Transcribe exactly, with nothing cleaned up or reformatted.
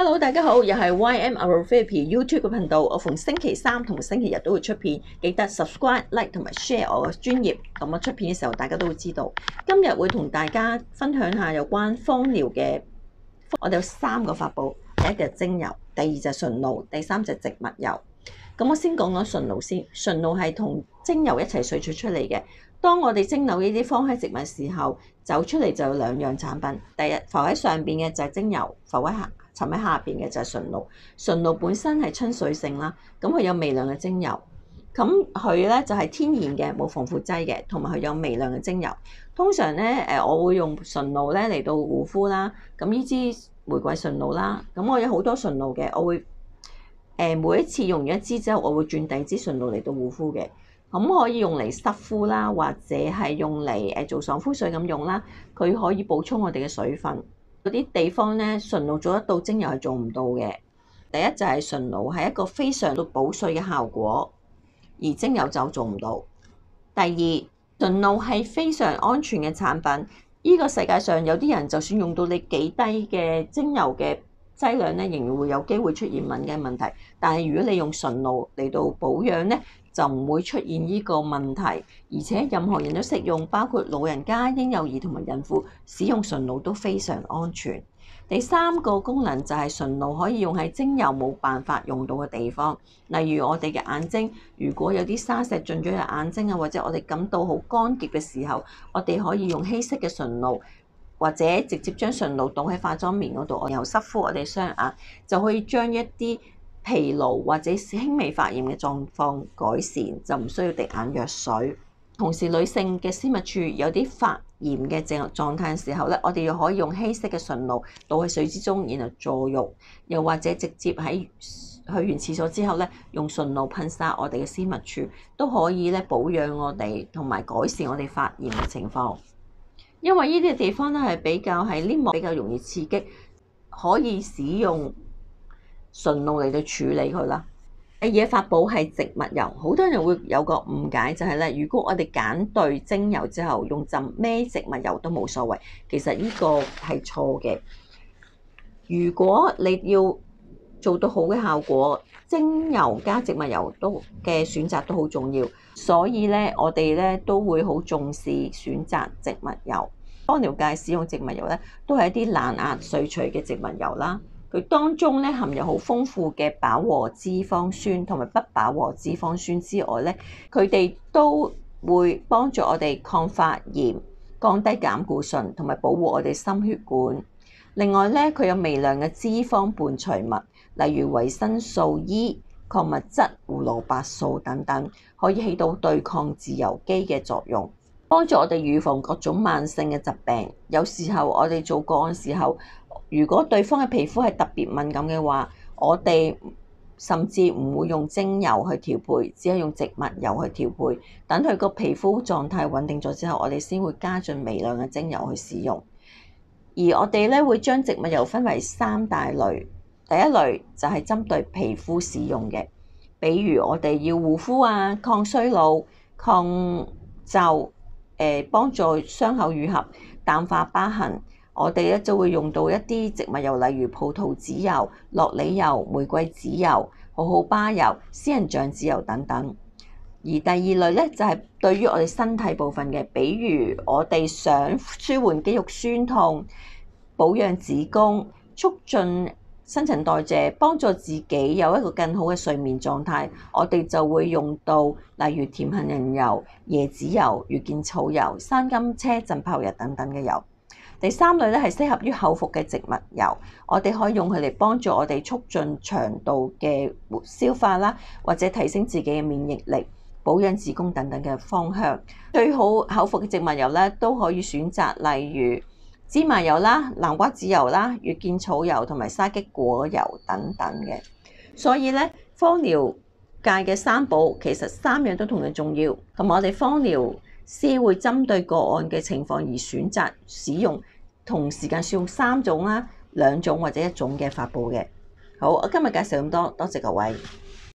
Hello， 大家好，又係 Y M Aromatherapy YouTube 嘅頻道。我逢星期三同星期日都會出片，記得 subscribe、like 同埋 share 我嘅專頁。咁我出片嘅時候，大家都會知道。今日會同大家分享下有關芳療嘅。我哋有三個法寶，第一個係精油，第二就係純露，第三就係植物油。咁我先講講純露先。純露係同精油一齊萃取出嚟嘅。當我哋蒸餾呢啲芳香植物嘅時候，走出嚟就有兩樣產品。第一浮喺上邊嘅就係精油，浮喺下沉喺下邊嘅就係純露。純露本身係親水性啦，咁佢有微量嘅精油，咁佢咧就係天然嘅，冇防腐劑嘅，同埋佢有微量嘅精油。通常咧誒，我會用純露咧嚟到護膚啦。咁呢支玫瑰純露啦，咁我有好多純露嘅，我會誒每一次用完一支之後，我會轉第二支純露嚟到護膚嘅。咁可以用嚟濕敷啦，或者係用嚟誒做爽膚水咁用啦。佢可以補充我哋嘅水分。嗰啲地方咧，純露做得到，精油係做唔到嘅。第一就係純露係一個非常到補水嘅效果，而精油就做唔到。第二，純露係非常安全嘅產品。呢個世界上有啲人就算用到你幾低嘅精油嘅劑量咧，仍然會有機會出現敏感問題。但係如果你用純露嚟到保養咧，就唔會出現呢個問題，而且任何人都適用，包括老人家、嬰幼兒同埋孕婦使用純露都非常安全。第三個功能就係純露可以用喺精油冇辦法用到嘅地方，例如我哋嘅眼睛，如果有啲沙石進咗入眼睛啊，或者我哋感到好乾澀嘅時候，我哋可以用稀釋嘅純露，或者直接將純露倒喺化妝棉嗰度，然後濕敷我哋雙眼，就可以將一啲疲勞或者輕微發炎嘅狀況改善，就唔需要滴眼藥水。同時女性嘅私密處有啲發炎嘅狀狀態嘅時候咧，我哋又可以用稀釋嘅純露倒喺水之中，然後坐浴，又或者直接喺去完廁所之後咧，用純露噴灑我哋嘅私密處，都可以咧保養我哋同埋改善我哋發炎嘅情況。因為呢啲地方咧係比較係黏膜比較容易刺激，可以使用純露嚟到處理佢啦。第二法寶係植物油，好多人會有個誤解就係咧，如果我哋揀對精油之後用浸咩植物油都冇所謂，其實呢個係錯嘅。如果你要做到好嘅效果，精油加植物油都嘅選擇都好重要，所以咧我哋咧都會好重視選擇植物油。芳療界使用植物油咧，都係一啲難壓萃取嘅植物油啦。佢當中咧含有好豐富嘅飽和脂肪酸同埋不飽和脂肪酸之外咧，佢哋都會幫助我哋抗發炎、降低膽固醇同埋保護我哋心血管。另外咧，佢有微量嘅脂肪伴隨物，例如維生素 E、礦物質、胡蘿蔔素等等，可以起到對抗自由基嘅作用，幫助我哋預防各種慢性嘅疾病。有時候我哋做個案時候，如果對方嘅皮膚係特別敏感嘅話，我哋甚至唔會用精油去調配，只係用植物油去調配。等佢個皮膚狀態穩定咗之後，我哋先會加進微量嘅精油去使用。而我哋咧會將植物油分為三大類，第一類就係針對皮膚使用嘅，比如我哋要護膚啊、抗衰老、抗皺、誒幫助傷口愈合、淡化疤痕。我哋咧就會用到一啲植物油，例如葡萄籽油、樂里油、玫瑰籽油、荷荷巴油、仙人掌籽油等等。而第二類咧就係對於我哋身體部分嘅，比如我哋想舒緩肌肉酸痛、保養子宮、促進新陳代謝、幫助自己有一個更好嘅睡眠狀態，我哋就會用到例如甜杏仁油、椰子油、月見草油、生甘車浸泡油等等嘅油。第三類咧係適合於口服嘅植物油，我哋可以用佢嚟幫助我哋促進腸道嘅消化啦，或者提升自己嘅免疫力、保養子宮等等嘅方向。最好口服嘅植物油咧都可以選擇，例如芝麻油啦、南瓜籽油啦、月見草油同埋沙棘果油等等嘅。所以咧，芳療界嘅三寶其實三樣都同樣重要，同埋我哋芳療師會針對個案嘅情況而選擇使用，同時間使用三種啦、兩種或者一種嘅法寶嘅。好，我今日介紹咁多，多謝各位。